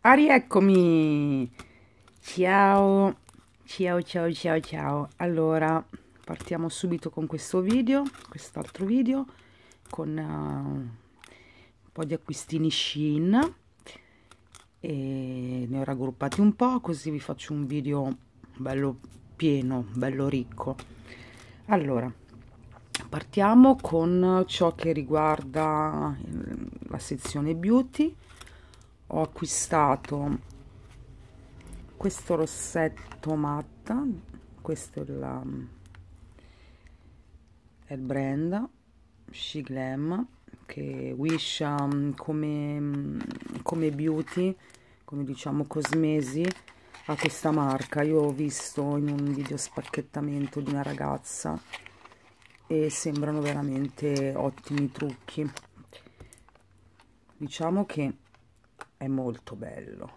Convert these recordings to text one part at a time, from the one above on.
Rieccomi! Ciao, ciao, ciao, ciao, ciao. Allora, partiamo subito con questo video, quest'altro video, con un po' di acquistini Shein e ne ho raggruppati un po', così vi faccio un video bello pieno, bello ricco. Allora, partiamo con ciò che riguarda la sezione beauty. Ho acquistato questo rossetto matta, questo è il brand She Glam, che Wish come beauty, come diciamo cosmesi, ha questa marca. Io ho visto in un video spacchettamento di una ragazza e sembrano veramente ottimi trucchi. Diciamo che è molto bello,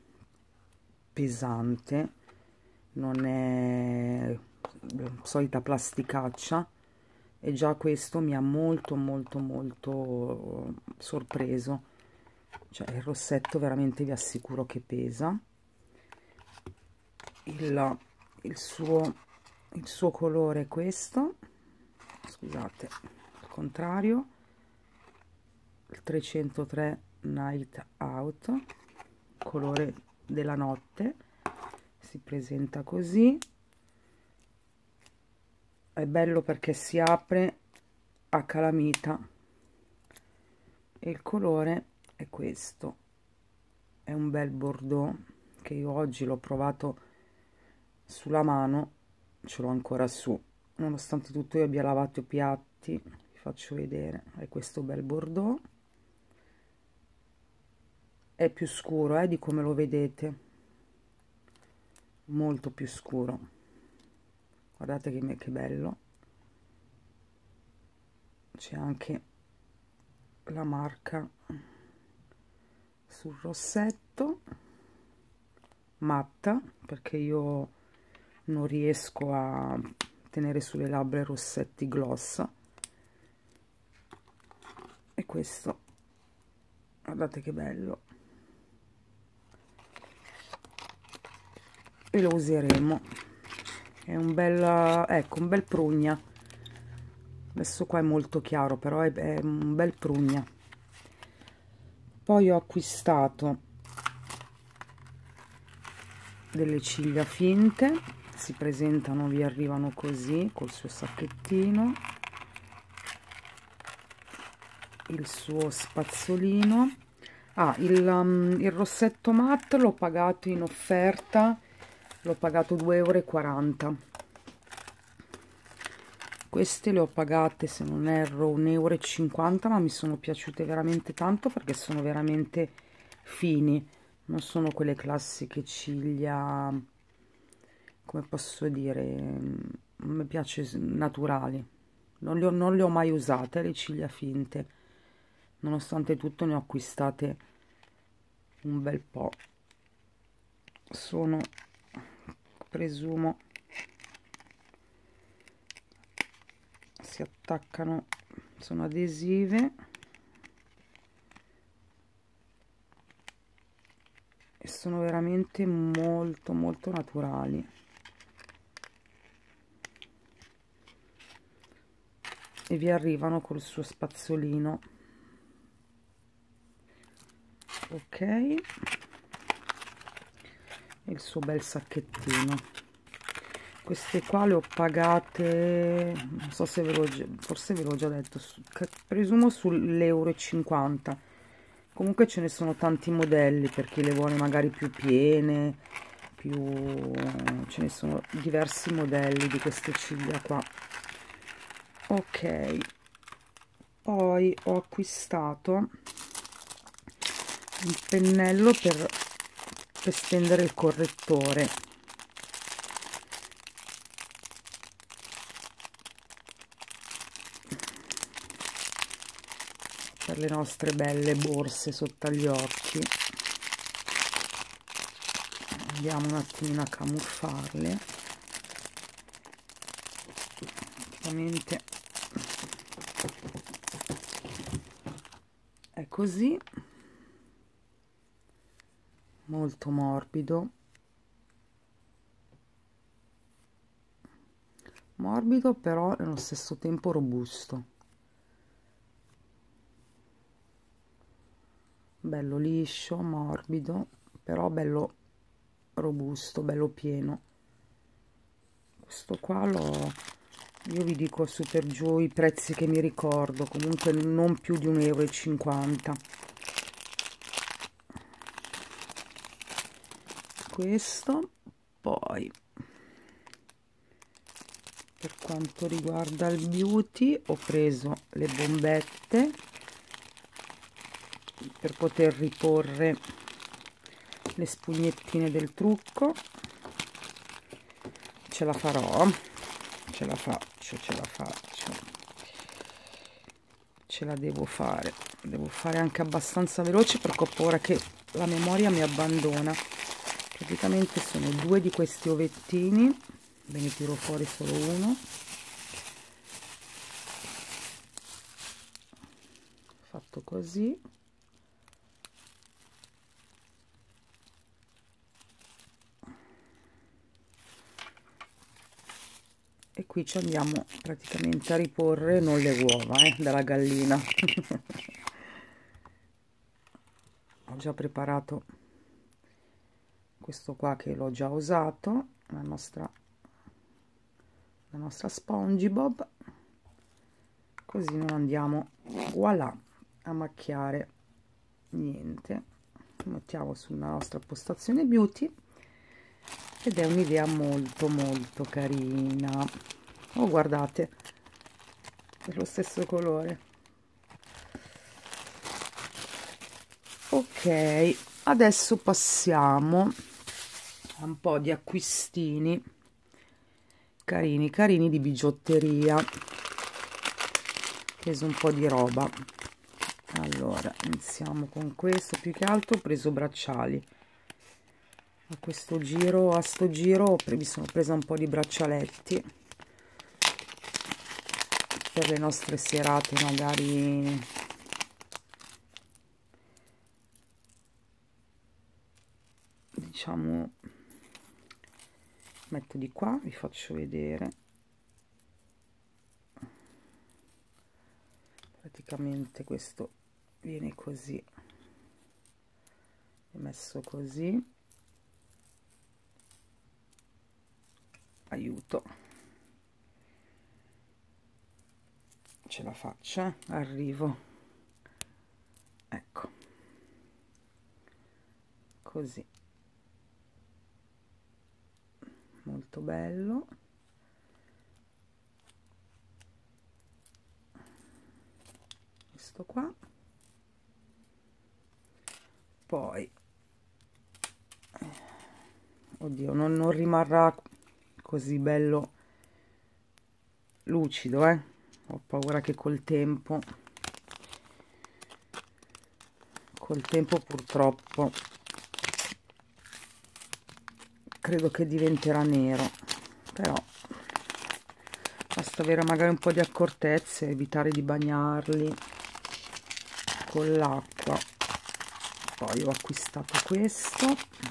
pesante, non è solita plasticaccia, e già questo mi ha molto sorpreso. Cioè, il rossetto veramente vi assicuro che pesa. Il suo colore è questo, scusate, al contrario, il 303 Night Out, colore della notte, si presenta così. È bello perché si apre a calamita e il colore è questo, è un bel bordeaux che io oggi l'ho provato sulla mano, ce l'ho ancora su, nonostante tutto io abbia lavato i piatti. Vi faccio vedere, è questo bel bordeaux, è più scuro di come lo vedete, molto più scuro. Guardate che bello, c'è anche la marca sul rossetto, matta, perché io non riesco a tenere sulle labbra i rossetti gloss. E questo, guardate che bello, e lo useremo. È un bel, ecco, un bel prugna. Adesso qua è molto chiaro, però è un bel prugna. Poi ho acquistato delle ciglia finte, si presentano, vi arrivano così col suo sacchettino, il suo spazzolino. Il rossetto matte l'ho pagato in offerta, l'ho pagato 2,40 euro. Queste le ho pagate, se non erro, 1,50 euro, ma mi sono piaciute veramente tanto perché sono veramente fini, non sono quelle classiche ciglia, come posso dire, mi piace naturali. Non le ho mai usate le ciglia finte, nonostante tutto ne ho acquistate un bel po'. Sono, presumo, si attaccano, sono adesive e sono veramente molto naturali. E vi arrivano col suo spazzolino, ok, e il suo bel sacchettino. Queste qua le ho pagate, non so se forse ve l'ho già detto, presumo sull'1,50 euro. Comunque ce ne sono tanti modelli per chi le vuole magari più piene, ce ne sono diversi modelli di queste ciglia qua. Ok, poi ho acquistato un pennello per stendere il correttore. Per le nostre belle borse sotto agli occhi. Andiamo un attimino a camuffarle. Ovviamente è così. molto morbido, morbido però nello stesso tempo robusto, bello liscio, morbido, però bello robusto, bello pieno. Questo qua io vi dico su per giù i prezzi che mi ricordo, comunque non più di 1,50 euro. Questo, poi per quanto riguarda il beauty ho preso le bombette per poter riporre le spugnettine del trucco. Ce la farò, ce la faccio, ce la devo fare anche abbastanza veloce perché ho paura che la memoria mi abbandona. Praticamente sono due di questi ovettini, ve ne tiro fuori solo uno, fatto così, e qui ci andiamo praticamente a riporre non le uova della gallina. Ho già preparato questo qua che l'ho già usato, la nostra SpongeBob, così non andiamo voilà a macchiare niente. Mettiamo sulla nostra postazione beauty ed è un'idea molto molto carina. Oh, guardate, è lo stesso colore. Ok, adesso passiamo a un po' di acquistini carini carini di bigiotteria. Ho preso un po' di roba. Allora iniziamo con questo. Più che altro ho preso bracciali a sto giro mi sono presa un po' di braccialetti per le nostre serate, magari diciamo. Metto di qua, vi faccio vedere. Praticamente questo viene così, è messo così, aiuto, ce la faccio, arrivo, ecco, così, molto bello. Questo qua, poi oddio, non rimarrà così bello lucido, ho paura che col tempo purtroppo credo che diventerà nero, però basta avere magari un po' di accortezza e evitare di bagnarli con l'acqua. Poi ho acquistato questo,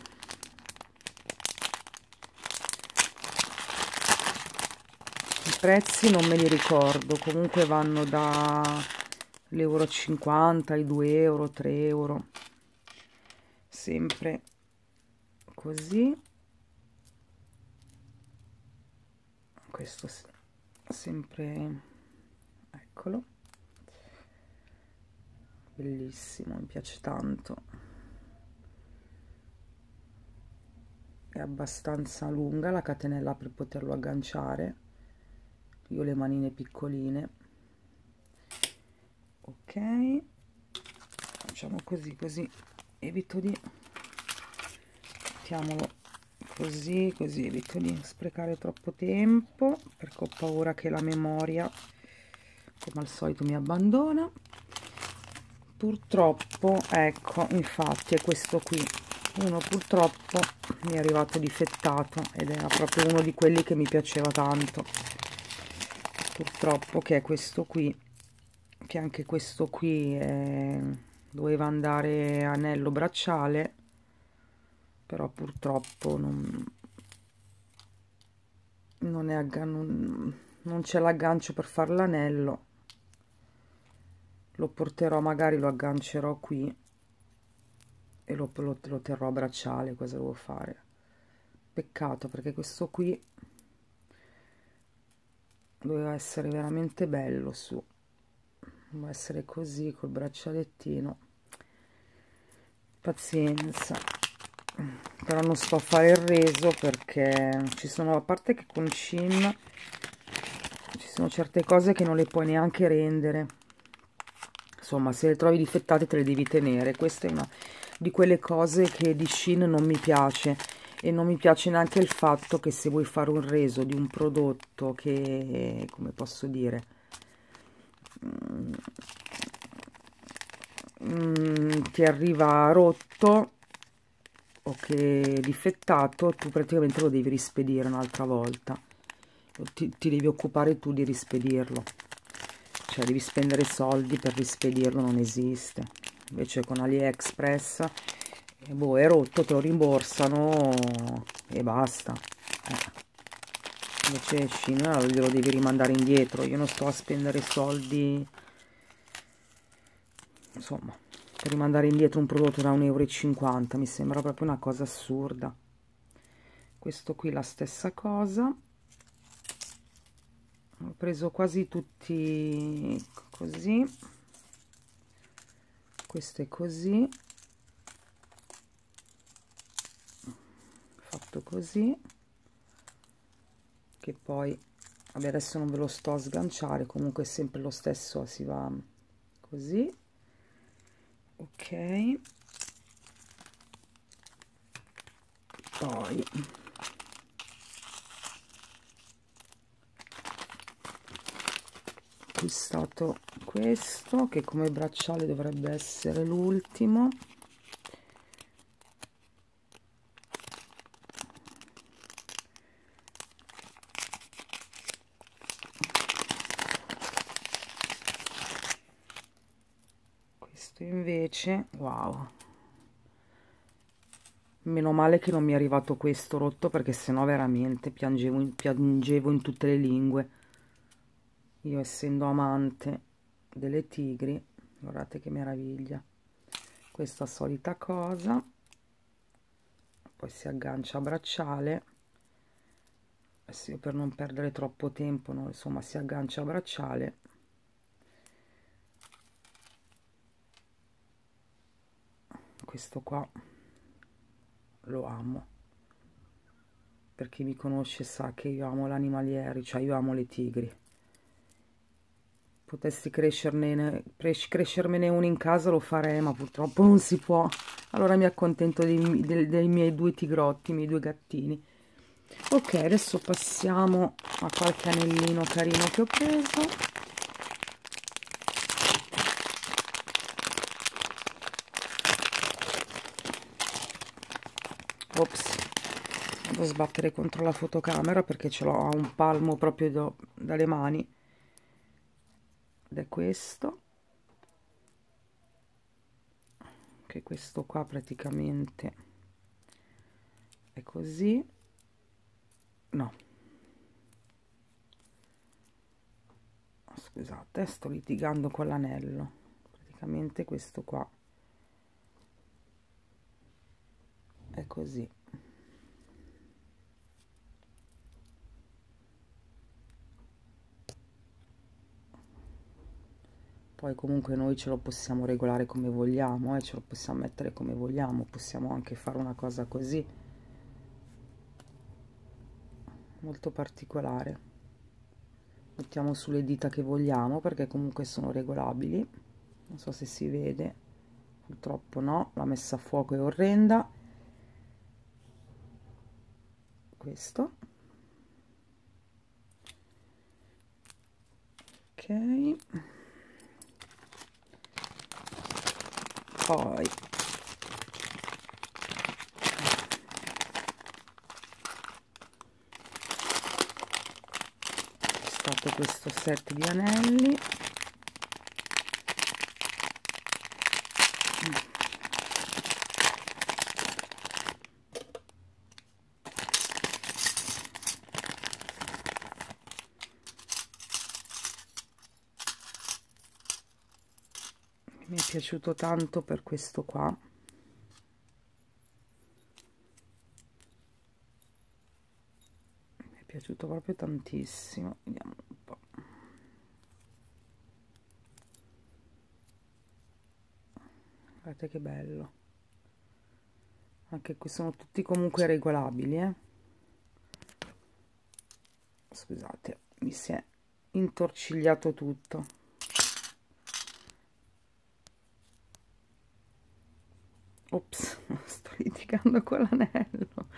i prezzi non me li ricordo, comunque vanno dall'euro 50 ai 2 euro, 3 euro, sempre così. Questo sempre, eccolo, bellissimo, mi piace tanto, è abbastanza lunga la catenella per poterlo agganciare, io ho le manine piccoline. Ok, facciamo così evito di, mettiamolo così evito di sprecare troppo tempo perché ho paura che la memoria come al solito mi abbandona purtroppo. Ecco, infatti è questo qui, uno purtroppo mi è arrivato difettato ed era proprio uno di quelli che mi piaceva tanto, purtroppo, che è questo qui, che anche questo qui doveva andare anello bracciale, però purtroppo non c'è l'aggancio per fare l'anello. Lo porterò, magari lo aggancerò qui e lo terrò a bracciale. Cosa devo fare? Peccato, perché questo qui doveva essere veramente bello su, doveva essere così col braccialettino. Pazienza, però non sto a fare il reso perché ci sono, a parte che con Shein ci sono certe cose che non le puoi neanche rendere, insomma se le trovi difettate te le devi tenere. Questa è una di quelle cose che di Shein non mi piace, e non mi piace neanche il fatto che se vuoi fare un reso di un prodotto che, come posso dire, ti arriva rotto o che è difettato, tu praticamente lo devi rispedire un'altra volta, ti devi occupare tu di rispedirlo, cioè devi spendere soldi per rispedirlo, non esiste. Invece con AliExpress boh, è rotto, te lo rimborsano e basta. Invece Shein glielo devi rimandare indietro. Io non sto a spendere soldi, insomma, per rimandare indietro un prodotto da 1,50 €. Mi sembra proprio una cosa assurda. Questo qui la stessa cosa. Ho preso quasi tutti così. Questo è così, fatto così, che poi vabbè, adesso non ve lo sto a sganciare, comunque è sempre lo stesso, si va così, ok. Poi ho acquistato questo che come bracciale dovrebbe essere l'ultimo. Questo invece, wow, meno male che non mi è arrivato questo rotto, perché sennò veramente piangevo in tutte le lingue. Io essendo amante delle tigri, guardate che meraviglia. Questa solita cosa, poi si aggancia a bracciale. Adesso io per non perdere troppo tempo, no, insomma si aggancia a bracciale. Questo qua lo amo, per chi mi conosce sa che io amo l'animalieri, cioè io amo le tigri. Potessi crescermene uno in casa lo farei, ma purtroppo non si può. Allora mi accontento dei miei due tigrotti, i miei due gattini. Ok, adesso passiamo a qualche anellino carino che ho preso. Ops, devo sbattere contro la fotocamera perché ce l'ho a un palmo proprio dalle mani. Ed è questo, che questo qua praticamente è così. No, scusate, sto litigando con l'anello. Praticamente questo qua è così. Poi comunque noi ce lo possiamo regolare come vogliamo, ce lo possiamo mettere come vogliamo, possiamo anche fare una cosa così, molto particolare. Mettiamo sulle dita che vogliamo, perché comunque sono regolabili. Non so se si vede, purtroppo no, la messa a fuoco è orrenda. Questo. Ok. Poi è stato questo set di anelli. mi è piaciuto tanto per questo qua. Mi è piaciuto proprio tantissimo. Vediamo un po'. Guardate che bello. Anche qui sono tutti comunque regolabili, Scusate, mi si è intorcigliato tutto. Ops, sto litigando con l'anello.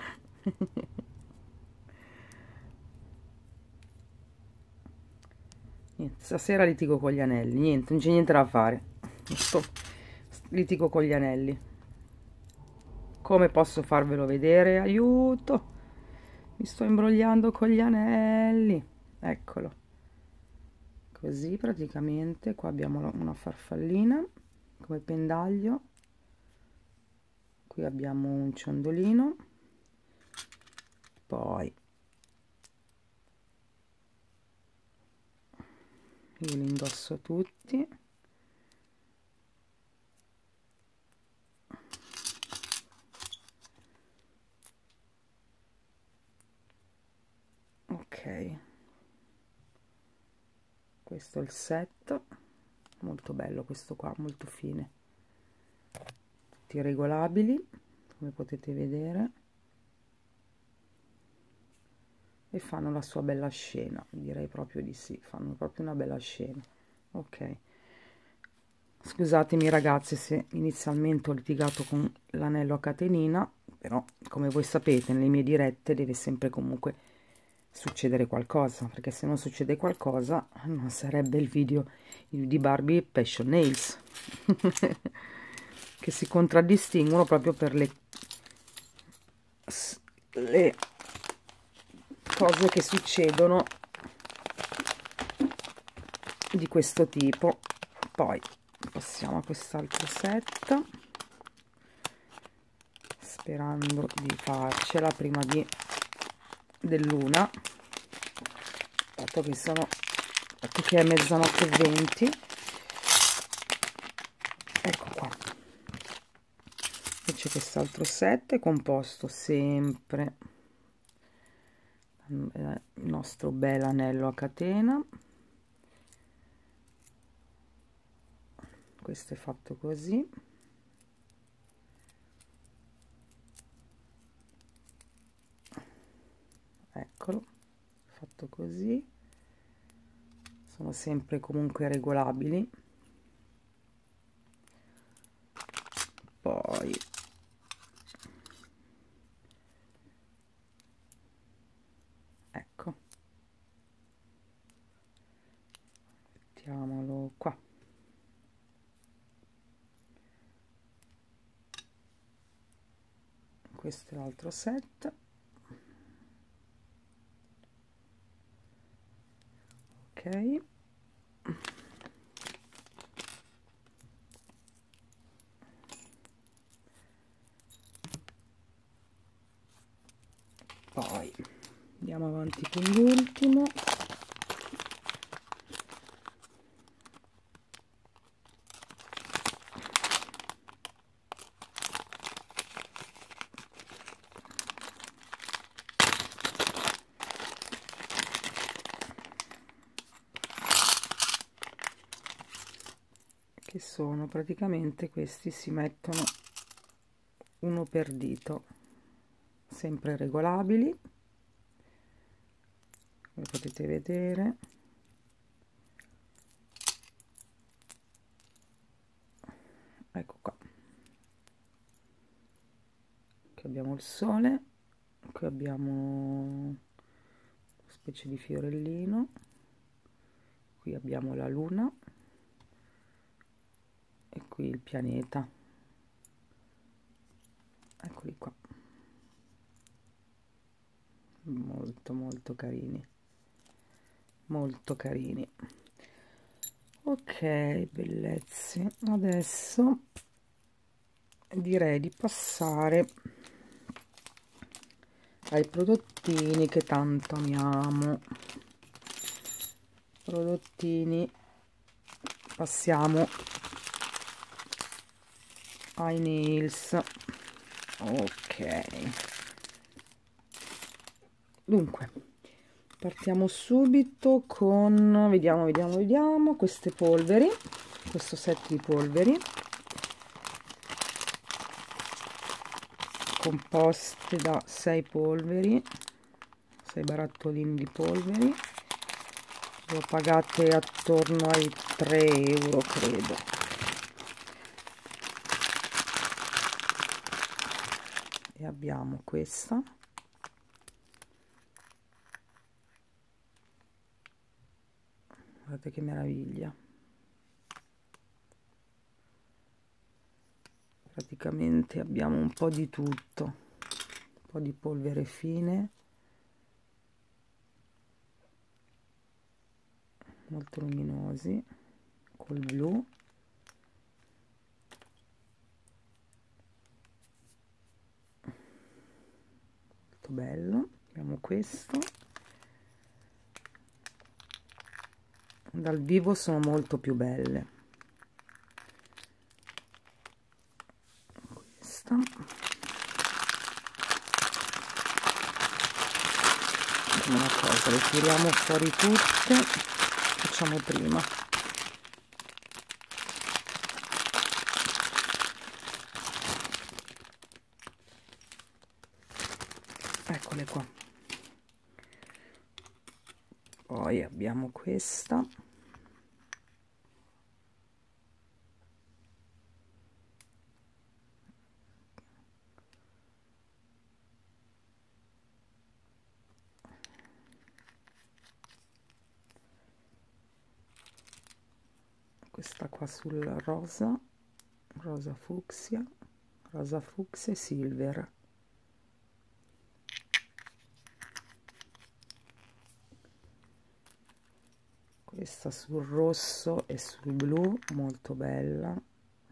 Niente, stasera litigo con gli anelli, niente, non c'è niente da fare. Litigo con gli anelli. Come posso farvelo vedere? Aiuto! Mi sto imbrogliando con gli anelli. Eccolo. Così praticamente qua abbiamo una farfallina come pendaglio. Qui abbiamo un ciondolino. Poi io li indosso tutti. Ok, questo è il set, molto bello questo qua, molto fine, tutti regolabili come potete vedere, e fanno la sua bella scena, direi proprio di sì, fanno proprio una bella scena. Ok, scusatemi ragazzi se inizialmente ho litigato con l'anello a catenina, però come voi sapete nelle mie dirette deve sempre comunque succedere qualcosa, perché se non succede qualcosa non sarebbe il video di Barbie Passion Nails che si contraddistinguono proprio per le cose che succedono di questo tipo. Poi passiamo a quest'altro set, sperando di farcela prima dell'una, dato che dato che è mezzanotte e 20. Ecco qua, e c'è quest'altro set composto sempre il nostro bel anello a catena. Questo è fatto così, eccolo, fatto così, sono sempre comunque regolabili. Poi ecco, mettiamolo qua. Questo è l'altro set. Ok, poi andiamo avanti con l'ultimo. Che sono praticamente, questi si mettono uno per dito, sempre regolabili come potete vedere. Ecco qua, qui abbiamo il sole, qui abbiamo una specie di fiorellino, qui abbiamo la luna e qui il pianeta. Eccoli qua, molto molto carini, molto carini. Ok, bellezze, adesso direi di passare ai prodottini che tanto amiamo. Prodottini, passiamo ai nails. Ok, dunque partiamo subito con, vediamo queste polveri, questo set di polveri composte da 6 polveri, 6 barattolini di polveri. Lo pagate attorno ai 3 euro, credo. E abbiamo questa, guardate che meraviglia, praticamente abbiamo un po' di tutto, un po' di polvere fine, molto luminosi, col blu, molto bello. Abbiamo questo, dal vivo sono molto più belle. Questa, una cosa, le tiriamo fuori tutte, facciamo prima. Eccole qua. Poi abbiamo questa, questa qua sul rosa, rosa fucsia e silver. Questa sul rosso e sul blu, molto bella.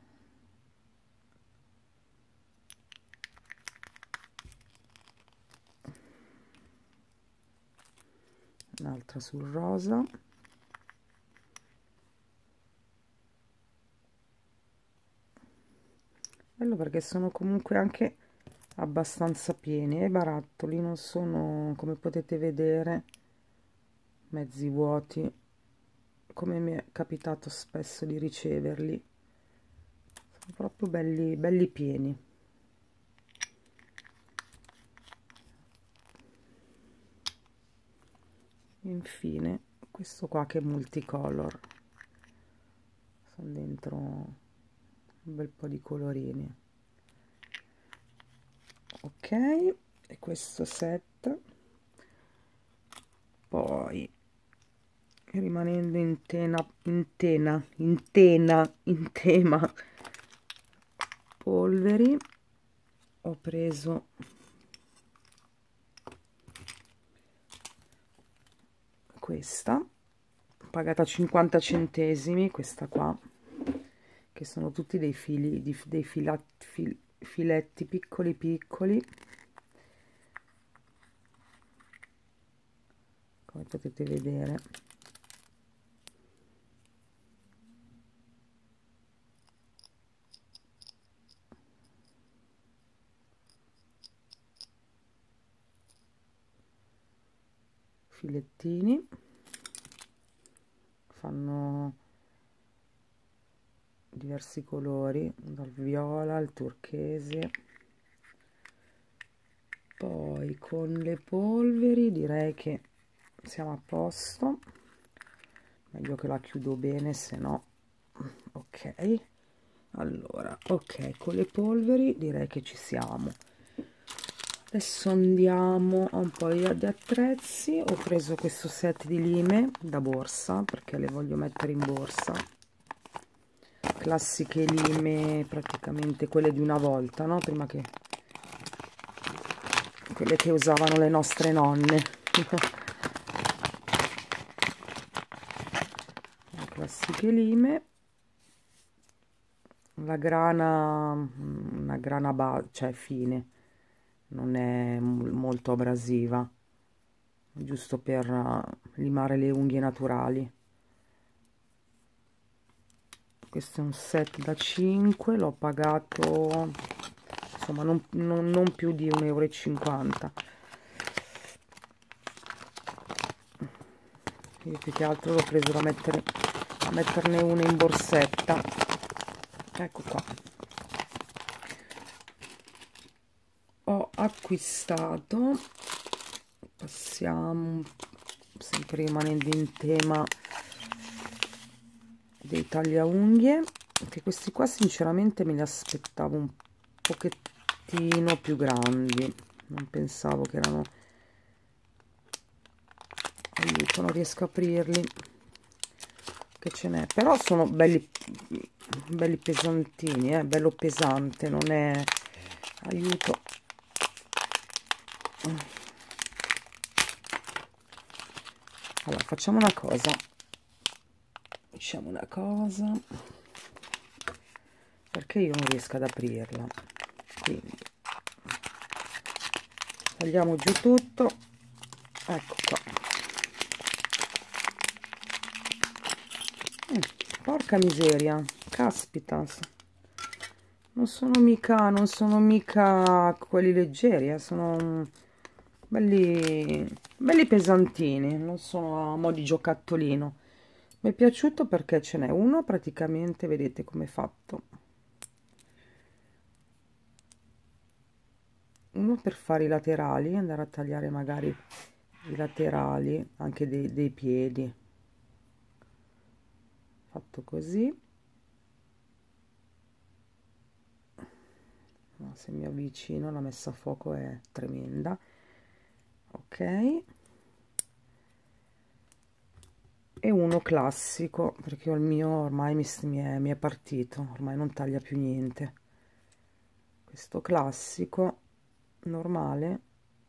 Un'altra sul rosa. Bello perché sono comunque anche abbastanza pieni, e i barattoli non sono, come potete vedere, mezzi vuoti, come mi è capitato spesso di riceverli. Sono proprio belli, belli pieni. Infine questo qua che è multicolor, sono dentro un bel po' di colorini. Ok, e questo set. Poi, rimanendo in tema polveri, ho preso questa, pagata 50 centesimi, questa qua, che sono tutti dei fili, dei filetti piccoli piccoli, come potete vedere. Filettini, fanno diversi colori, dal viola al turchese. Poi con le polveri direi che siamo a posto, meglio che la chiudo bene, se no. Ok, allora, ok, con le polveri direi che ci siamo. Adesso andiamo a un po' di attrezzi. Ho preso questo set di lime da borsa perché le voglio mettere in borsa, classiche lime, praticamente quelle di una volta, no? Prima che quelle che usavano le nostre nonne. Le classiche lime, la grana, una grana cioè fine, non è molto abrasiva, giusto per limare le unghie naturali. questo è un set da 5, l'ho pagato insomma non più di 1,50 euro. Io più che altro l'ho preso da metterne una in borsetta. Ecco qua, ho acquistato, passiamo sempre rimanendo in tema dei tagliaunghie, che questi qua sinceramente me li aspettavo un pochettino più grandi, non pensavo che erano, aiuto, non riesco a aprirli, che ce n'è, però sono belli pesantini, bello pesante, non è, aiuto. Allora facciamo una cosa, perché io non riesco ad aprirla, quindi tagliamo giù tutto, ecco qua. Porca miseria, caspita, non sono mica quelli leggeri, sono belli pesantini, non sono a mo' di giocattolino. Mi è piaciuto perché ce n'è uno praticamente, vedete come è fatto, uno per fare i laterali, andare a tagliare magari i laterali anche dei piedi, fatto così. No, se mi avvicino la messa a fuoco è tremenda. Ok, e uno classico perché il mio ormai mi è partito, ormai non taglia più niente. Questo classico normale,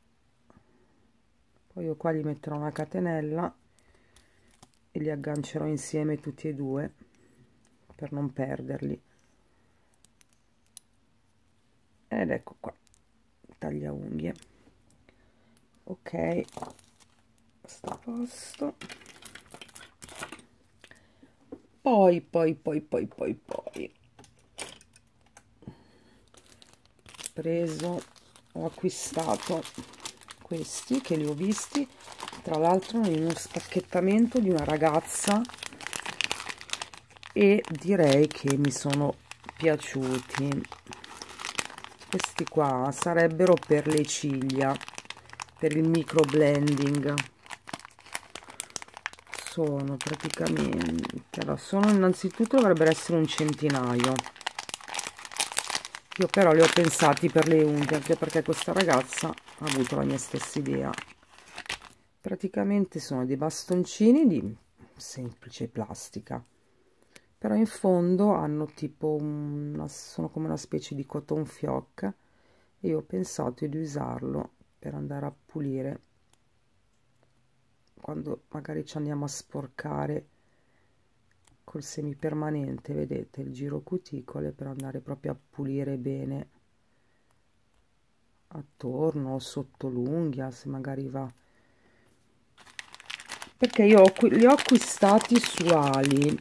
poi io qua gli metterò una catenella e li aggancerò insieme tutti e due per non perderli. Ed ecco qua, taglia unghie. Ok, sta a posto. Poi ho acquistato questi che li ho visti tra l'altro in uno spacchettamento di una ragazza e direi che mi sono piaciuti. Questi qua sarebbero per le ciglia, per il micro blending. Sono praticamente, allora, sono innanzitutto dovrebbero essere un centinaio. Io però li ho pensati per le unghie, anche perché questa ragazza ha avuto la mia stessa idea. Praticamente sono dei bastoncini di semplice plastica, però in fondo hanno tipo sono come una specie di cotton fioc, e io ho pensato di usarlo per andare a pulire quando magari ci andiamo a sporcare col semipermanente, vedete il giro cuticole, per andare proprio a pulire bene attorno o sotto l'unghia, se magari va, perché io li ho acquistati su Ali,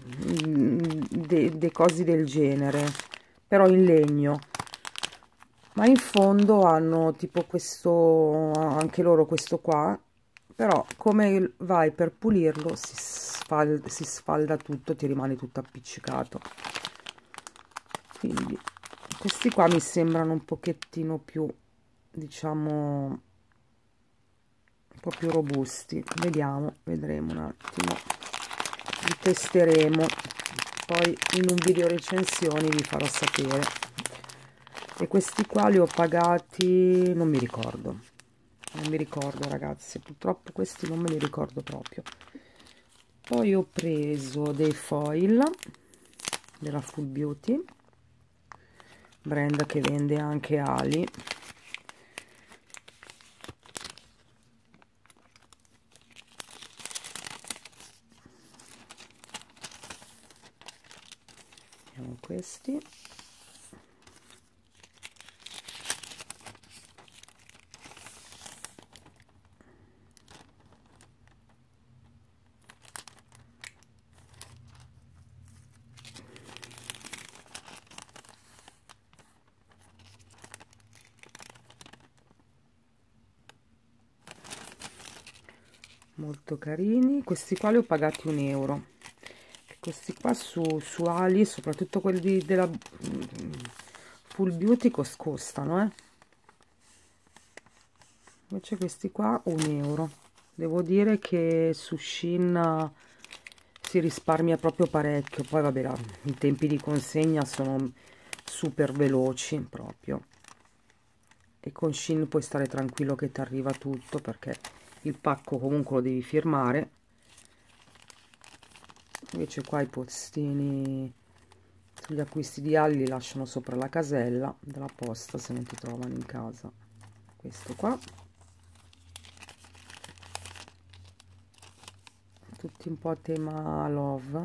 dei cosi del genere, però in legno, ma in fondo hanno tipo questo, anche loro questo qua, però come vai per pulirlo si sfalda tutto, ti rimane tutto appiccicato. Quindi questi qua mi sembrano un pochettino più, diciamo, un po' più robusti. Vedremo un attimo, li testeremo, poi in un video recensioni vi farò sapere. E questi qua li ho pagati, non mi ricordo ragazzi, purtroppo questi non me li ricordo proprio. Poi ho preso dei foil della Full Beauty, brand che vende anche ali. Vediamo questi. molto carini. Questi qua li ho pagati 1 euro. Questi qua su Ali, soprattutto quelli della Full Beauty, costano, invece questi qua 1 euro. Devo dire che su Shein si risparmia proprio parecchio. Poi vabbè, i tempi di consegna sono super veloci proprio, e con Shein puoi stare tranquillo che ti arriva tutto, perché il pacco comunque lo devi firmare. Invece qua i postini sugli acquisti di Ali li lasciano sopra la casella della posta se non ti trovano in casa. Questo qua, tutti un po' a tema love.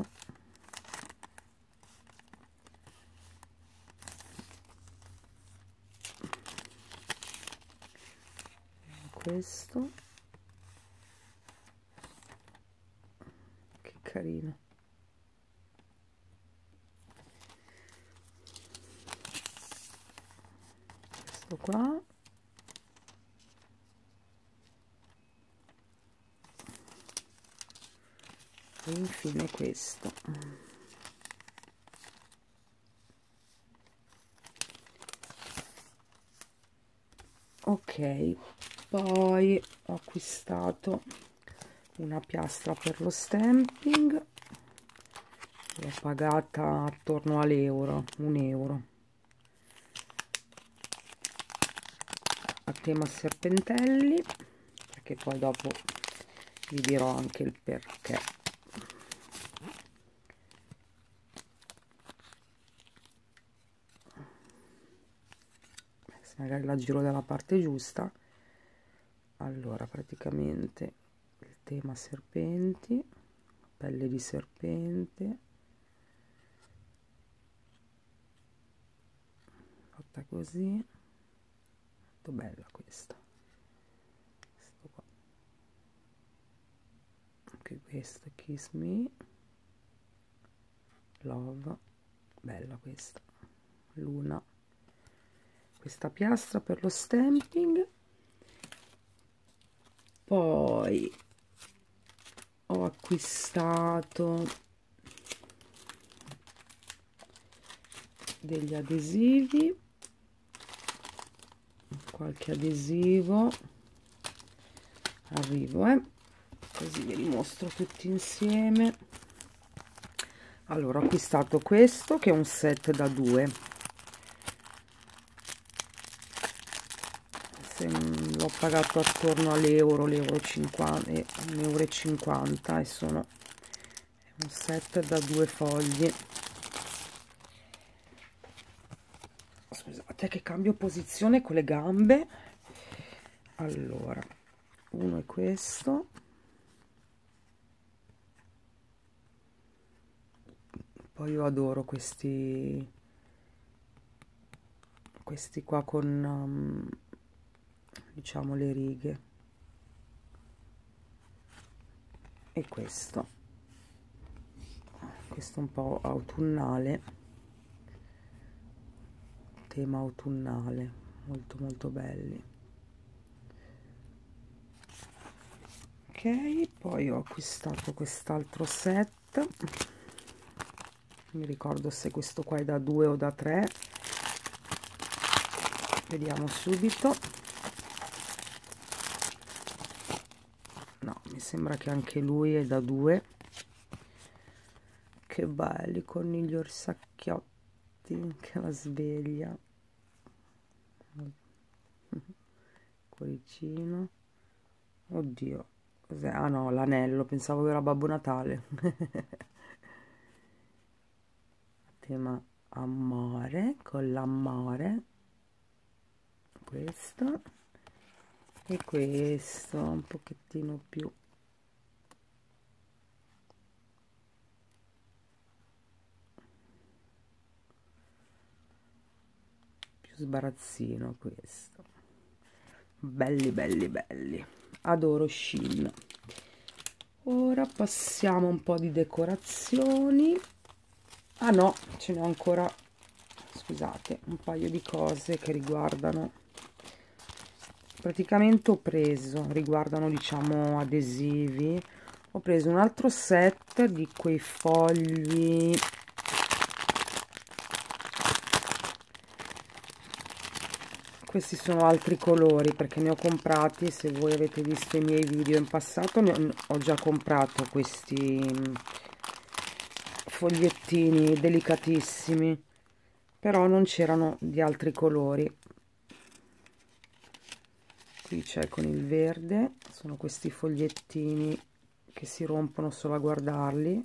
Questo, che carino. Questo qua, e infine questo. Ok, poi ho acquistato una piastra per lo stamping, l'ho pagata attorno all'euro, 1 euro, a tema serpentelli, perché poi dopo vi dirò anche il perché. Se magari la giro dalla parte giusta. Allora, praticamente il tema serpenti, pelle di serpente, fatta così, molto bella questa. Questo qua. Anche questo, Kiss Me, Love, bella questa, Luna. Questa piastra per lo stamping. Poi ho acquistato degli adesivi, qualche adesivo, arrivo, così ve li mostro tutti insieme. Allora, ho acquistato questo che è un set da 2, l'ho pagato attorno all'euro, l'euro 50, 1,50 euro, e sono un set da 2 fogli. Scusate che cambio posizione con le gambe. Allora, uno è questo, poi io adoro questi qua con diciamo le righe, e questo un po' autunnale, tema autunnale, molto molto belli. Ok, poi ho acquistato quest'altro set, non mi ricordo se questo qua è da 2 o da 3, vediamo subito. No, mi sembra che anche lui è da 2. Che belli, con gli orsacchiotti, che la sveglia, cuoricino, oddio, cos'è? Ah no, l'anello, pensavo che era Babbo Natale. Tema amore, con l'amore, questo, e questo un pochettino più sbarazzino, questo, belli belli belli, adoro Shein. Ora passiamo un po' di decorazioni. Ah no, ce n'è ancora, scusate, un paio di cose che riguardano praticamente ho preso, riguardano diciamo adesivi, ho preso un altro set di quei fogli, questi sono altri colori perché ne ho comprati, se voi avete visto i miei video in passato ho già comprato questi fogliettini delicatissimi, però non c'erano di altri colori. Qui c'è con il verde, sono questi fogliettini che si rompono solo a guardarli,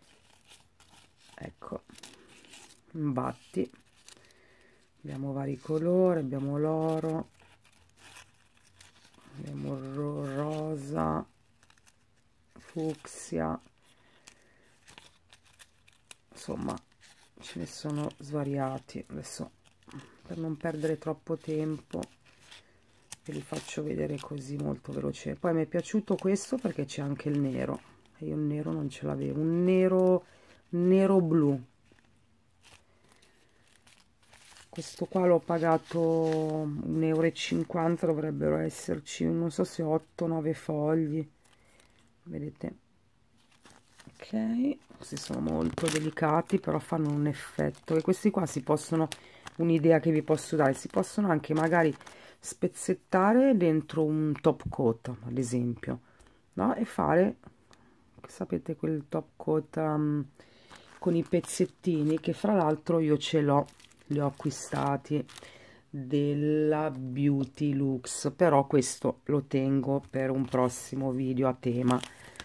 ecco, imbatti. Abbiamo vari colori, abbiamo l'oro, abbiamo il rosa, fucsia, insomma ce ne sono svariati. Adesso per non perdere troppo tempo ve li faccio vedere così molto veloce. Poi mi è piaciuto questo perché c'è anche il nero e io il nero non ce l'avevo, un nero blu. Questo qua l'ho pagato 1,50 euro, dovrebbero esserci, non so se 8-9 fogli, vedete? Ok, questi sono molto delicati, però fanno un effetto. E questi qua si possono, un'idea che vi posso dare, si possono anche magari spezzettare dentro un top coat, ad esempio, no? E fare, sapete, quel top coat con i pezzettini, che fra l'altro io ce l'ho, li ho acquistati della Beauty Lux, però questo lo tengo per un prossimo video a tema.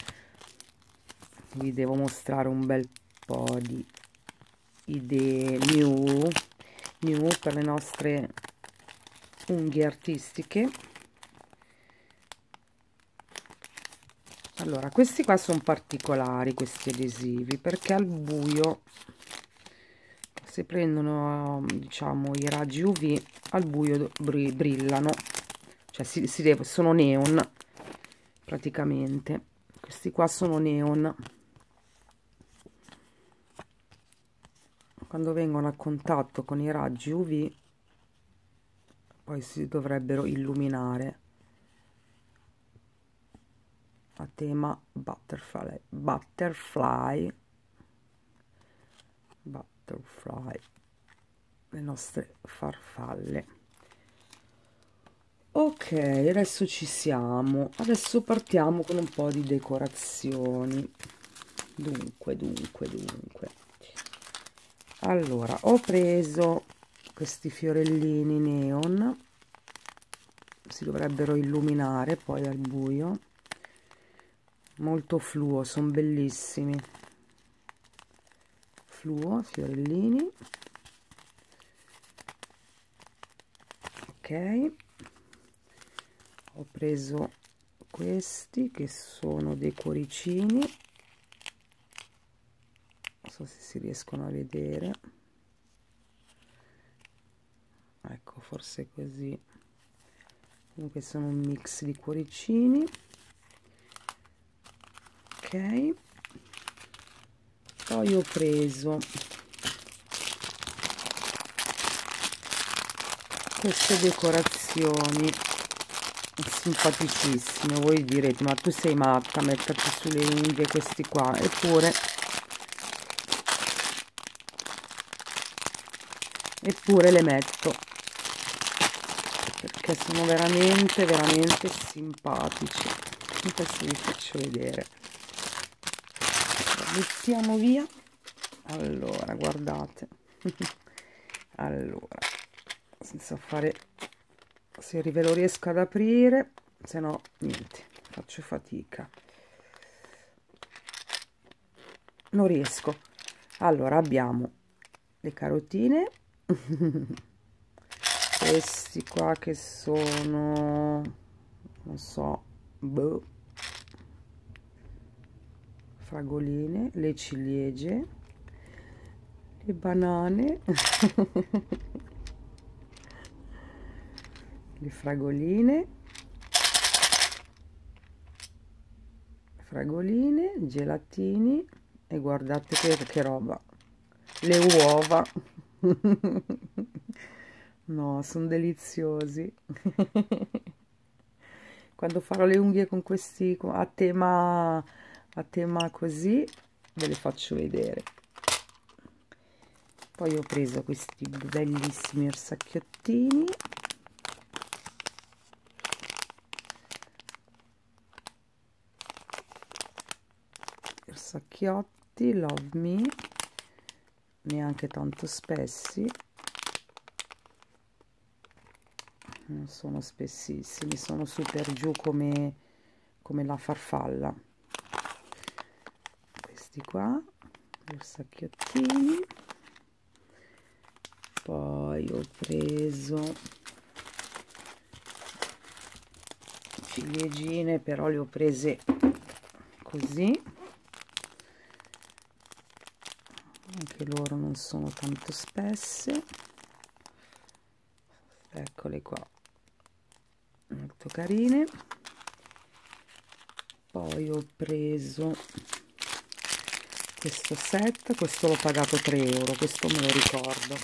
Vi devo mostrare un bel po' di idee new per le nostre unghie artistiche. Allora, questi qua sono particolari, questi adesivi, perché al buio, se prendono diciamo i raggi UV, al buio brillano, cioè sono neon praticamente. Questi qua sono neon, quando vengono a contatto con i raggi UV poi si dovrebbero illuminare a tema butterfly, le nostre farfalle. Ok, adesso ci siamo, adesso partiamo con un po' di decorazioni. Dunque allora, ho preso questi fiorellini neon, si dovrebbero illuminare poi al buio, molto fluo, sono bellissimi, fluo, fiorellini. Ok, ho preso questi che sono dei cuoricini, non so se si riescono a vedere, ecco, forse così. Comunque sono un mix di cuoricini. Ok, poi ho preso queste decorazioni simpaticissime. Voi direte, ma tu sei matta a metterti sulle unghie questi qua, eppure le metto perché sono veramente simpatici. Adesso vi faccio vedere, mettiamo via. Allora, guardate. Allora, senza fare, se ve lo riesco ad aprire, se no niente, faccio fatica, non riesco. Allora, abbiamo le carotine questi qua che sono, non so, boh, fragoline, le ciliegie, le banane le fragoline, gelatini, e guardate che roba, le uova. No, sono deliziosi. quando farò le unghie con questi a tema così ve le faccio vedere. Poi ho preso questi bellissimi orsacchiottini, orsacchiotti Love Me, neanche tanto spessi, non sono spessissimi, sono super giù come la farfalla. Questi qua, gli orsacchiottini. Poi ho preso ciliegine, però le ho prese così, anche loro non sono tanto spesse, eccole qua, molto carine. Poi ho preso questo set, questo l'ho pagato 3 euro, questo me lo ricordo,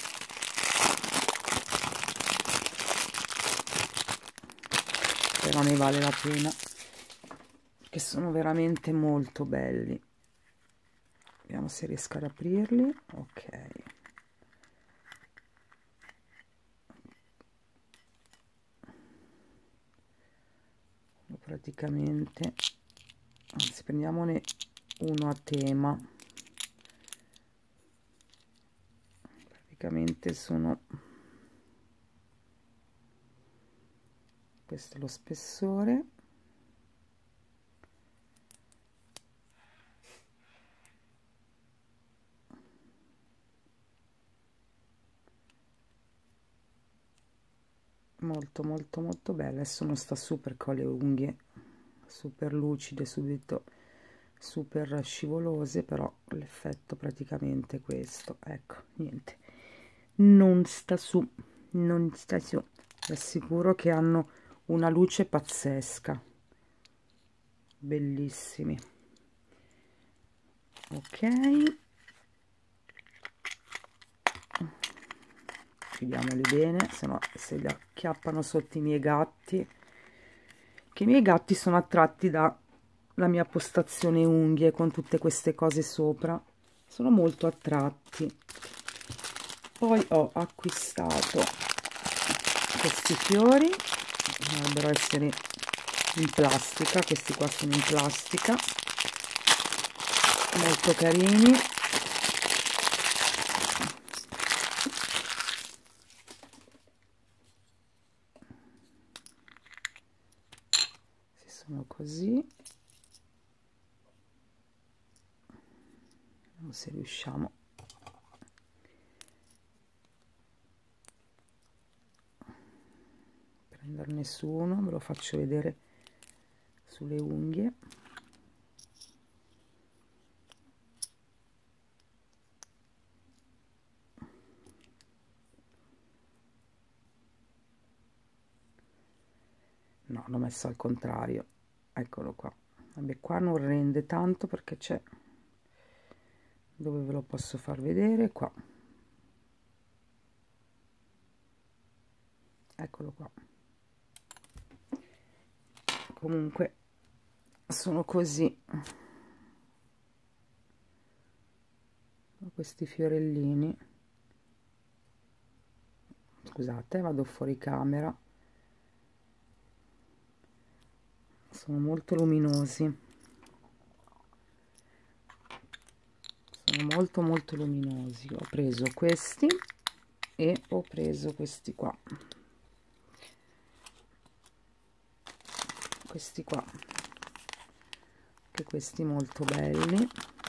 però ne vale la pena, che sono veramente molto belli. Vediamo se riesco ad aprirli. Ok, praticamente, anzi prendiamone uno a tema, praticamente sono, questo è lo spessore, molto molto molto bella. Adesso non sta super con le unghie super lucide, subito super scivolose, però l'effetto praticamente questo, ecco, niente, non sta su, non sta su. Vi assicuro che hanno una luce pazzesca, bellissimi. Ok, chiudiamoli bene, se no se li acchiappano sotto i miei gatti, che i miei gatti sono attratti da la mia postazione unghie con tutte queste cose sopra, sono molto attratti. Poi ho acquistato questi fiori, dovrebbero essere in plastica, questi qua sono in plastica, molto carini. Si sono così, vediamo se riusciamo a prenderne su uno, ve lo faccio vedere sulle unghie. No, l'ho messo al contrario, eccolo qua. Vabbè, qua non rende tanto perché c'è, dove ve lo posso far vedere, qua, eccolo qua. Comunque sono così, questi fiorellini, scusate, vado fuori camera, sono molto luminosi, sono molto molto luminosi. Ho preso questi e ho preso questi qua, che questi molto belli,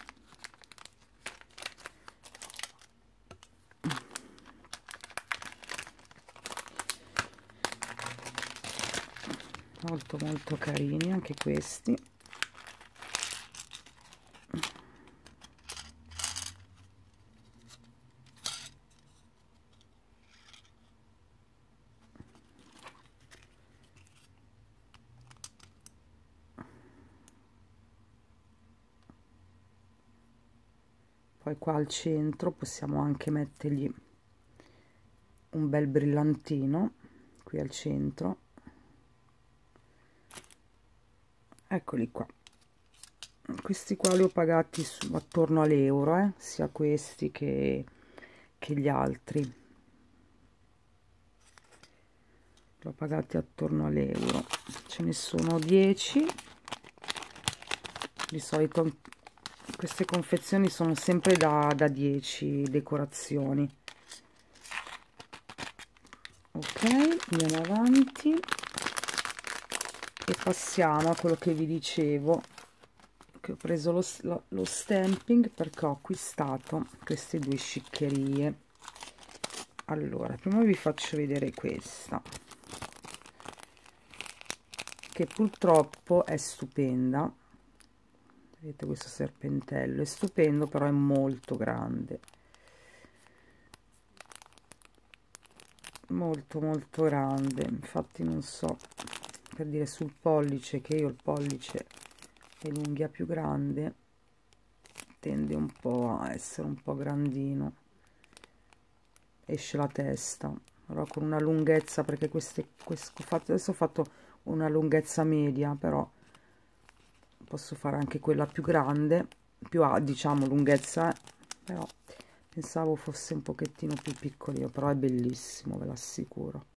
molto molto carini anche questi. Poi qua al centro possiamo anche mettergli un bel brillantino qui al centro, Eccoli qua. Questi qua li ho pagati attorno all'euro, sia questi che gli altri. Li ho pagati attorno all'euro. Ce ne sono 10. Di solito queste confezioni sono sempre da 10 decorazioni. Ok, andiamo avanti e passiamo a quello che vi dicevo, che ho preso lo stamping perché ho acquistato queste due sciccherie. Allora, prima vi faccio vedere questa, che purtroppo è stupenda. Vedete questo serpentello? È stupendo, però è molto grande. Molto molto grande. Infatti non so, per dire sul pollice, che io il pollice è l'unghia più grande, tende un po' a essere un po' grandino. Esce la testa. Allora con una lunghezza, perché adesso ho fatto una lunghezza media, però posso fare anche quella più grande, più diciamo lunghezza, però pensavo fosse un pochettino più piccolino, però è bellissimo, ve l'assicuro.